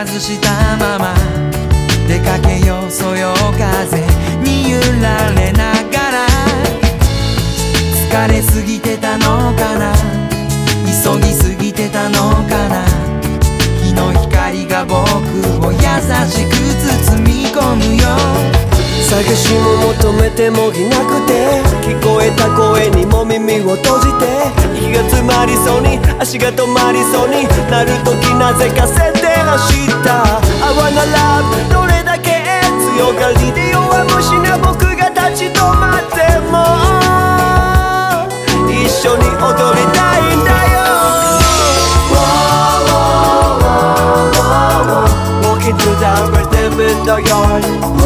外したまま出かけようそよ風に揺られながら疲れすぎてたのかな急ぎすぎてたのかな日の光が僕を優しく包み込むよ探しも求めてもいなくて聞こえた声にも耳を閉じて息が詰まりそうに足が止まりそうになるときなぜか設定走ったI wanna loveどれだけ強がりで弱虫な僕が立ち止まっても一緒に踊りたいんだよ Walking through the rhythm in the yard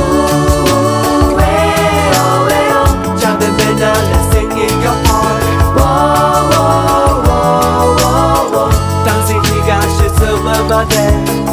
Let's sing in your park Dancing 日が沈むまで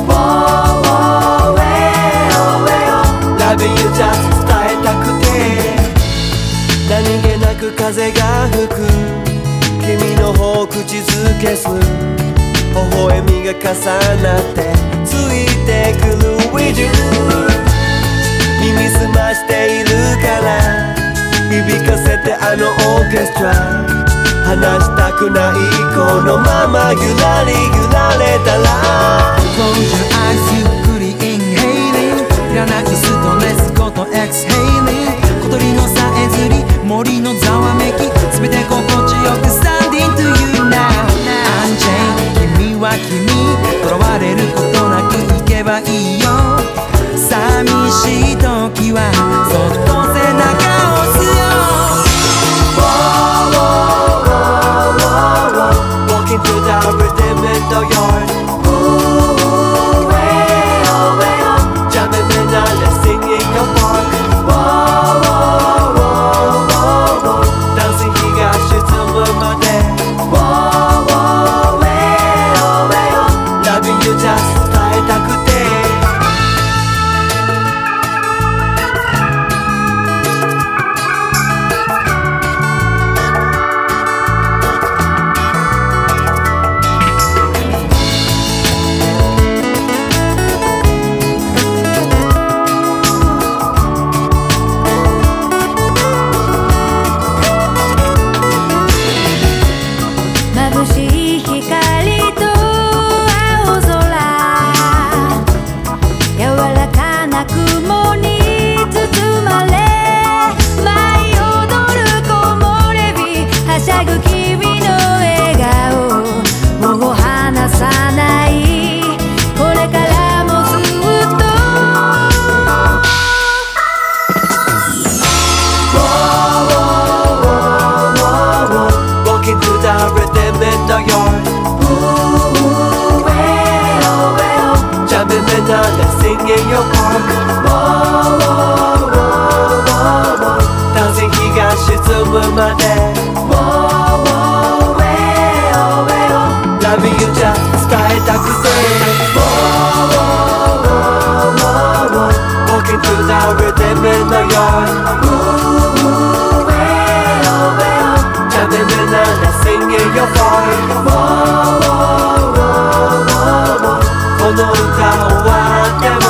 Loving you just 伝えたくて何気なく風が吹く君の方を口づけす微笑みが重なってついてくる With you 耳すましているから響かせてあのオーケストラ離したくないこのままゆらりゆられたら Close your eyes ゆっくり Inhaling いらないストレスごと Exhaling 小鳥のさえずり森のざわめき全て心地よく Standing to you now Unchained 君は君囚われることなく行けばいいよ寂しい時はそっと背中を押すよ Walking through the rhythm in the yard Jamming in the let's sing in your park Dancing 日が沈むまで Loving you just 伝えたくてLet's sing in your park Dancing 日が沈むまで Loving you just 伝えたくて Walking through the rhythm in the yard Jamming in the let's sing in your park この歌終わって